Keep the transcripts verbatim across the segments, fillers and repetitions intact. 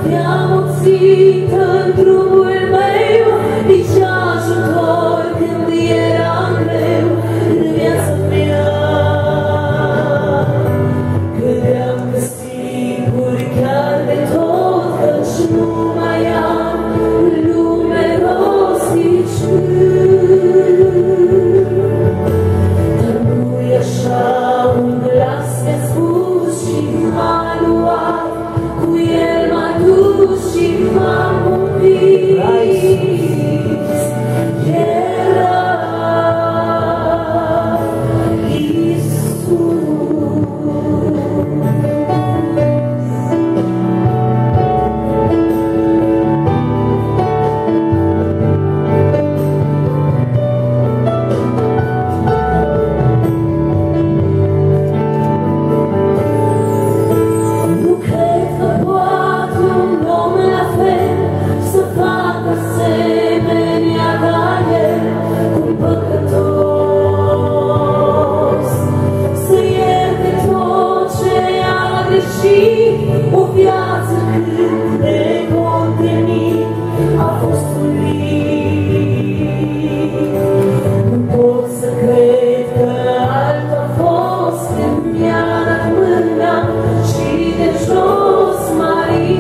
te-am ținut în drumul meu, nici ajutor când era greu în viața mea. Credeam că singur chiar de tot, căci nu mai am în lume rost nici când. Dar nu-i așa, un glas mi-a spus și m-a luat, cu el m-a dus și m-a convins. Era Iisus. Nu cred că poate un om la fel să facă asemenea ca el, un păcătos, să ierte tot ce a greșit. O viață cât de contenit a fost un vid. Nu pot să cred că altul a fost când mi-a dat mâna și de jos m-a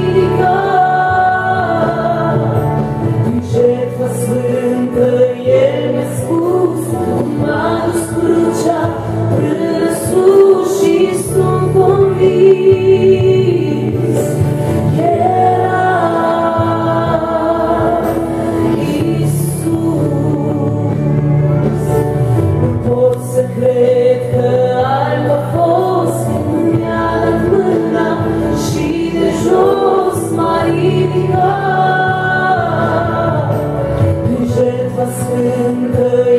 ridicat. Din jertfa sfântă el mi-a spus, m-a dus crucea până sus și sunt convins. Era Iisus. Nu pot să cred că altul a fost când mi-a dat mâna și de jos m-a ridicat. Prin jertfa sfântă